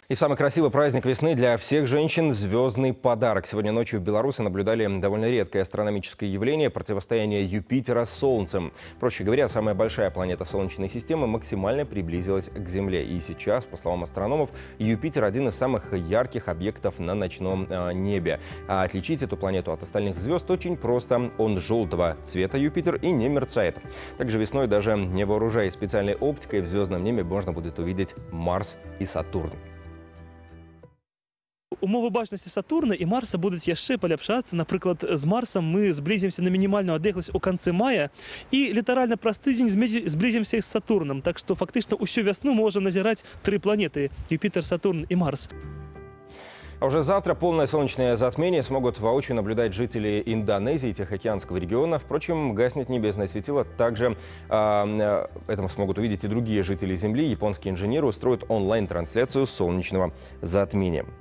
И самый красивый праздник весны для всех женщин – звездный подарок. Сегодня ночью в Беларуси наблюдали довольно редкое астрономическое явление – противостояние Юпитера с Солнцем. Проще говоря, самая большая планета Солнечной системы максимально приблизилась к Земле. И сейчас, по словам астрономов, Юпитер – один из самых ярких объектов на ночном небе. А отличить эту планету от остальных звезд очень просто. Он желтого цвета Юпитер и не мерцает. Также весной, даже не вооружаясь специальной оптикой, в звездном небе можно будет увидеть Марс и Сатурн. Умовы бачнасці Сатурна і Марса будуть яшчэ паляпшацца. Напрыклад, з Марсам мы зблизимся на мінімальную адэгласць у канцы мая і літаральна праз тыдзень зблизимся і з Сатурнам. Так што фактычна ўсю вясну мы можам назіраць тры планеты – Юпитер, Сатурн и Марс. А уже завтра полное солнечное затмение смогут воочию наблюдать жители Индонезии и Тихоокеанского региона. Впрочем, гаснет небесное светило. Также это смогут увидеть и другие жители Земли. Японские инженеры устроят онлайн-трансляцию солнечного затмения.